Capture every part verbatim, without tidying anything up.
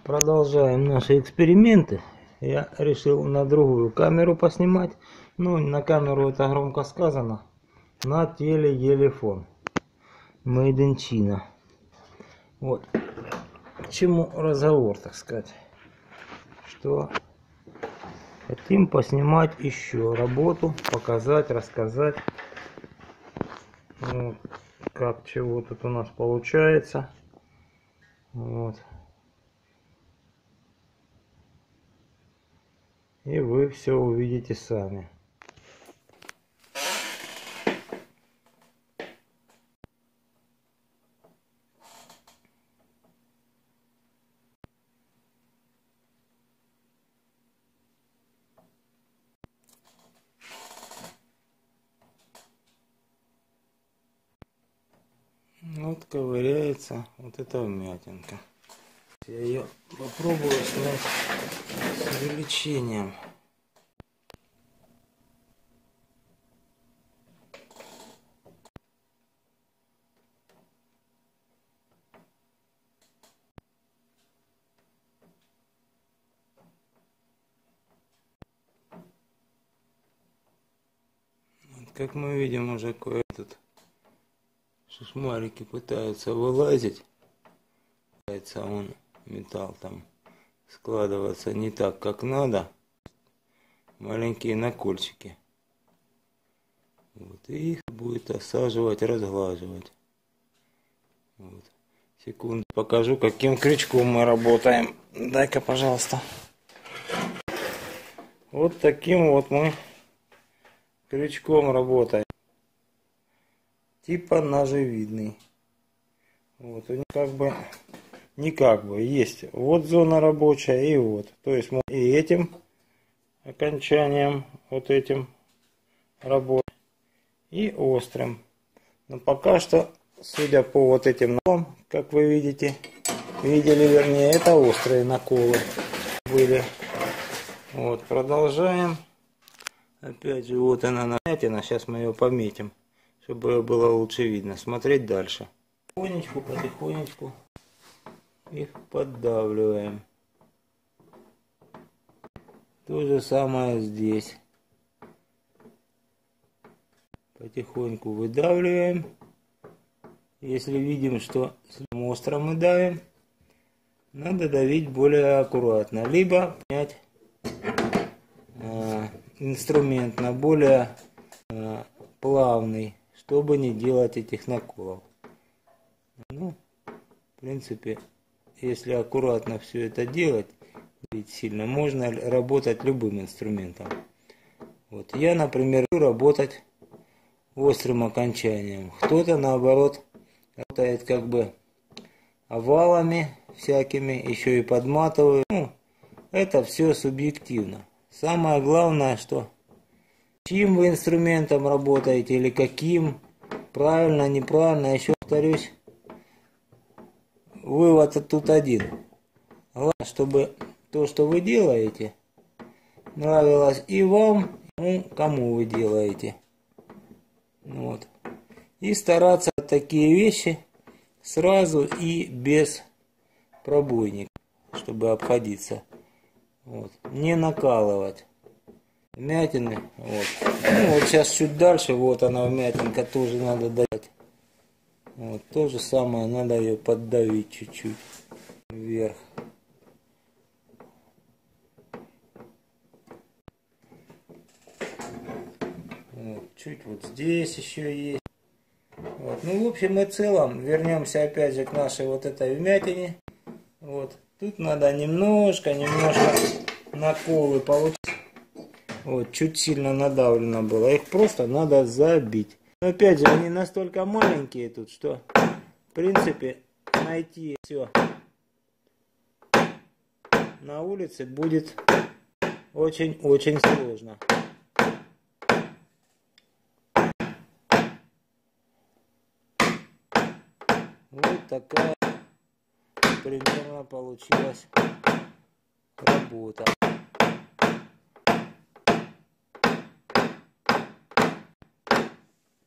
Продолжаем наши эксперименты. Я решил на другую камеру поснимать. Ну, на камеру это громко сказано. На телефон. Made in China. Вот. К чему разговор, так сказать. Что хотим поснимать еще работу, показать, рассказать. Вот. Как чего тут у нас получается. Вот. И вы все увидите сами. Вот ковыряется вот эта вмятинка. Я ее попробую снять с увеличением. Вот, как мы видим, уже кое-тут шишмарики пытаются вылазить. Пытается он, металл там, складываться не так, как надо. Маленькие накольчики. Вот, и их будет осаживать, разглаживать. Вот. Секунду, покажу, каким крючком мы работаем. Дай-ка, пожалуйста. Вот таким вот мы крючком работаем. Типа ножевидный. Вот, у них как бы, не как бы, есть вот зона рабочая и вот. То есть мы и этим окончанием, вот этим работаем, и острым. Но пока что, судя по вот этим наколам, как вы видите, видели, вернее, это острые наколы были. Вот, продолжаем. Опять же, вот она намятина, сейчас мы ее пометим, чтобы ее было лучше видно. Смотреть дальше. Потихонечку, потихонечку их поддавливаем. То же самое здесь. Потихоньку выдавливаем. Если видим, что слишком остро мы давим, надо давить более аккуратно. Либо менять э, инструмент на более э, плавный, чтобы не делать этих наколов. Ну, в принципе, если аккуратно все это делать, ведь сильно, можно работать любым инструментом. Вот я, например, люблю работать острым окончанием. Кто-то, наоборот, работает как бы овалами всякими, еще и подматывает. Ну, это все субъективно. Самое главное, что чьим вы инструментом работаете или каким, правильно, неправильно, еще повторюсь, вывод тут один. Главное, чтобы то, что вы делаете, нравилось и вам, и кому вы делаете. Вот. И стараться такие вещи сразу и без пробойника, чтобы обходиться. Вот. Не накалывать. Вмятины. Вот. Ну, вот сейчас чуть дальше, вот она вмятинка, тоже надо дать. Вот. То же самое, надо ее поддавить чуть-чуть вверх. Вот. Чуть вот здесь еще есть. Вот. Ну, в общем и целом, вернемся опять же к нашей вот этой вмятине. Вот. Тут надо немножко, немножко наколы получить. Вот, чуть сильно надавлено было. Их просто надо забить. Но опять же, они настолько маленькие тут, что, в принципе, найти все на улице будет очень-очень сложно. Вот такая примерно получилась работа.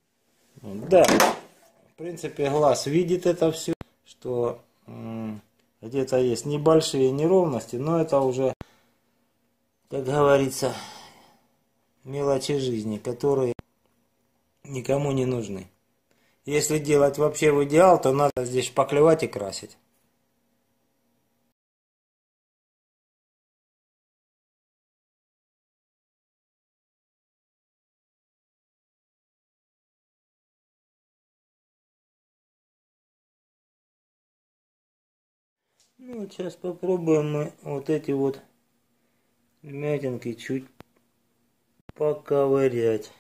Да, в принципе, глаз видит это все, что Где-то есть небольшие неровности, но это уже, как говорится, мелочи жизни, которые никому не нужны. Если делать вообще в идеал, то надо здесь шпаклевать и красить. Ну, сейчас попробуем мы вот эти вот вмятинки чуть поковырять.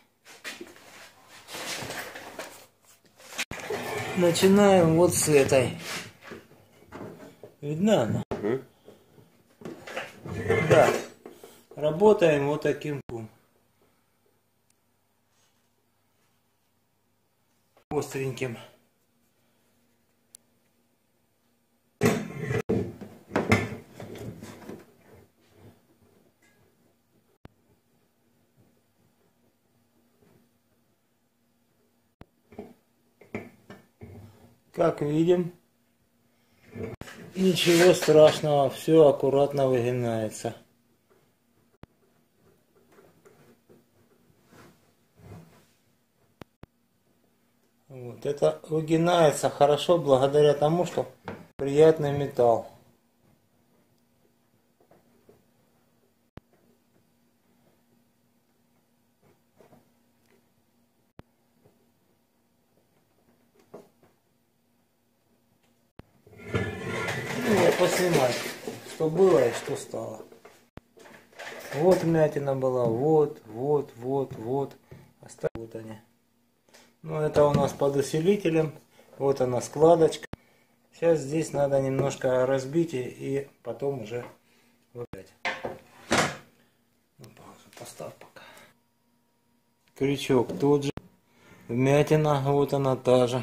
Начинаем вот с этой. Видно она? Mm-hmm. Да. Работаем вот таким пунктом. Остреньким. Как видим, ничего страшного, все аккуратно выгинается. Вот, это выгинается хорошо благодаря тому, что приятный металл. Поснимать, что было и что стало. Вот вмятина была, вот, вот, вот, вот. Оставь, вот они. Ну, это у нас под усилителем. Вот она складочка. Сейчас здесь надо немножко разбить и, и потом уже выпять. Ну, паузу поставь пока. Крючок тот же. Вмятина, вот она та же.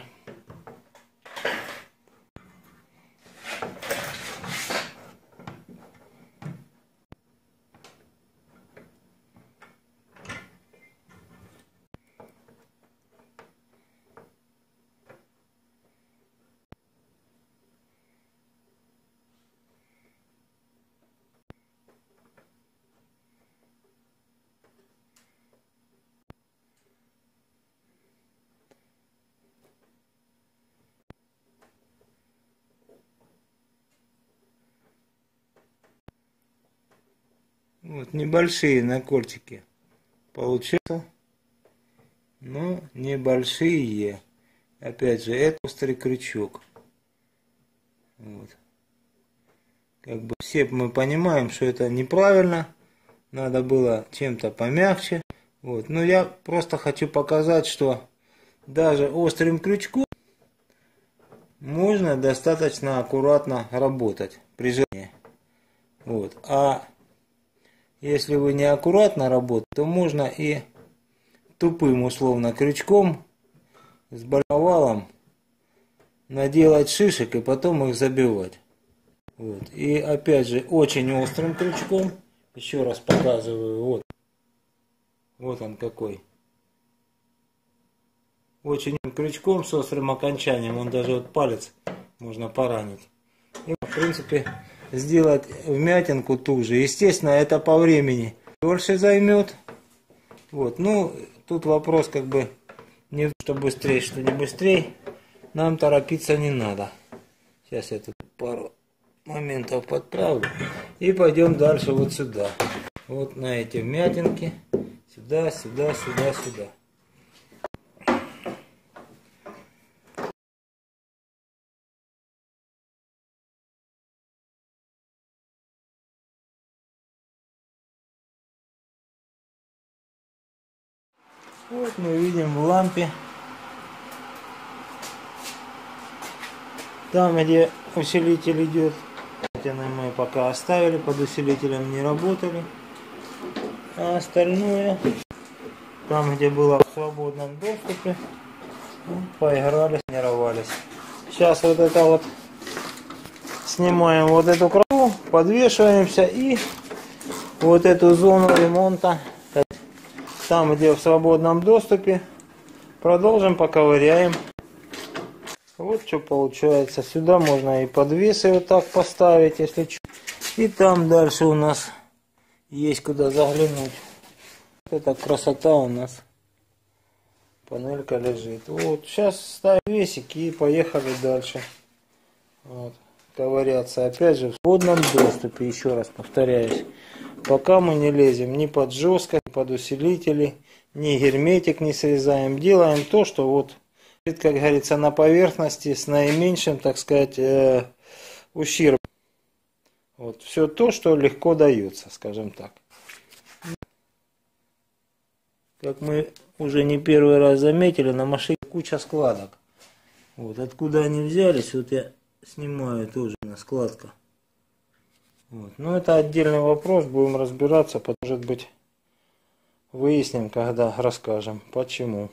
Вот небольшие накольчики получаются, но небольшие. Опять же, это острый крючок. Вот. Как бы все мы понимаем, что это неправильно. Надо было чем-то помягче. Вот. Но я просто хочу показать, что даже острым крючком можно достаточно аккуратно работать при желании. Вот. А если вы не аккуратно работаете, то можно и тупым условно крючком с больновалом наделать шишек и потом их забивать. Вот. И опять же очень острым крючком, еще раз показываю, вот, вот он какой. Очень крючком с острым окончанием, он даже вот палец можно поранить. И в принципе сделать вмятинку ту же. Естественно, это по времени дольше займет. Вот, ну, тут вопрос как бы не что быстрее, что не быстрее. Нам торопиться не надо. Сейчас я тут пару моментов подправлю. И пойдем дальше вот сюда. Вот на эти вмятинки. Сюда, сюда, сюда, сюда. Вот мы видим в лампе, там где усилитель идет, мы пока оставили, под усилителем не работали, а остальное, там где было в свободном доступе, поигрались, тренировались. Сейчас вот это вот снимаем вот эту красоту, подвешиваемся и вот эту зону ремонта. Там, где в свободном доступе, продолжим, поковыряем. Вот что получается. Сюда можно и подвесы вот так поставить, если что. И там дальше у нас есть куда заглянуть. Это красота у нас. Панелька лежит. Вот сейчас ставим весики и поехали дальше. Вот. Ковыряться опять же в свободном доступе, еще раз повторяюсь. Пока мы не лезем ни под жесткость, ни под усилители, ни герметик не срезаем. Делаем то, что вот, как говорится, на поверхности с наименьшим, так сказать, э, ущербом. Вот. Все то, что легко дается, скажем так. Как мы уже не первый раз заметили, на машине куча складок. Вот. Откуда они взялись, вот я снимаю тоже на складка. Вот. Но это отдельный вопрос, будем разбираться, может быть выясним, когда расскажем, почему.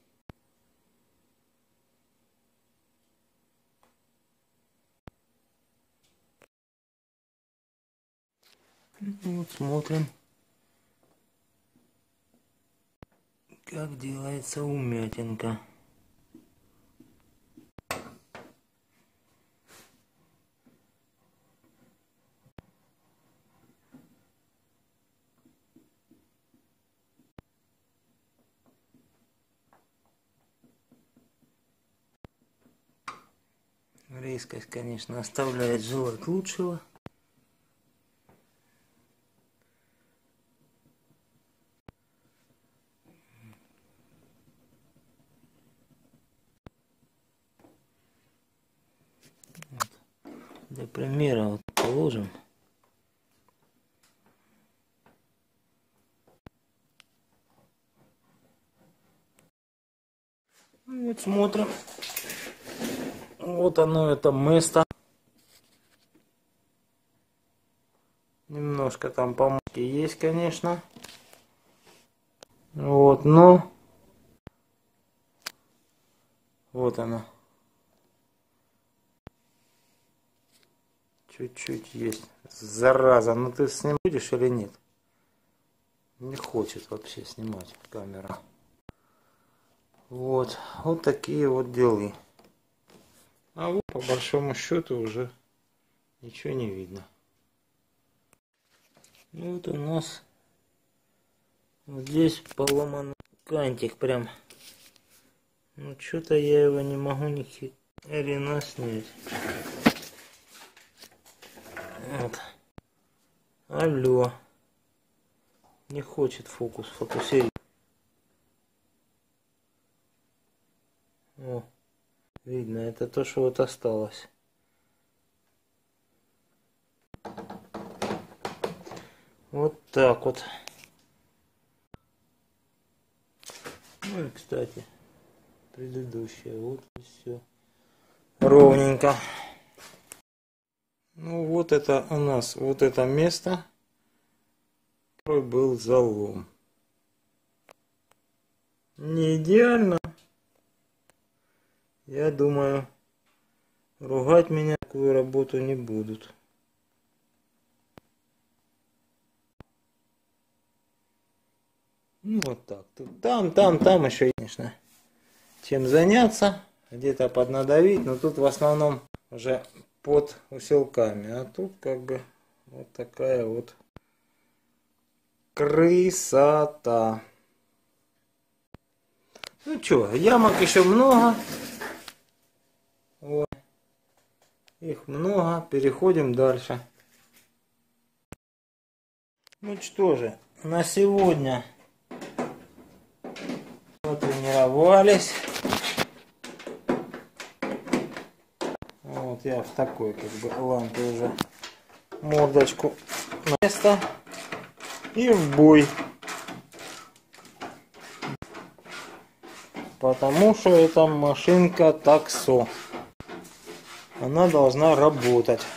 Вот смотрим, как делается умятинка. Резкость, конечно, оставляет желать лучшего. Вот. Для примера вот положим. Вот смотрим. Вот оно, это место. Немножко там помощи есть, конечно. Вот, но вот оно. Чуть-чуть есть. Зараза, ну ты с ним будешь или нет? Не хочет вообще снимать камера. Вот, вот такие вот дела. А вот по большому счету уже ничего не видно. Ну вот у нас вот здесь поломан кантик прям. Ну что-то я его не могу ни хрена снять. Вот. Алло. Не хочет фокус фокусировать. О. Видно, это то, что вот осталось. Вот так вот. Ну и, кстати, предыдущее. Вот и все. Ровненько. Ну вот это у нас, вот это место, который был залом. Не идеально. Я думаю, ругать меня такую работу не будут. Ну вот так. Тут, там, там, там еще, конечно, чем заняться. Где-то поднадавить, но тут в основном уже под усилками. А тут как бы вот такая вот красота. Ну что, ямок еще много. Вот. Их много. Переходим дальше. Ну что же, на сегодня потренировались. Вот я в такой как бы лампе уже мордочку на место и в бой. Потому что это машинка таксо. Она должна работать.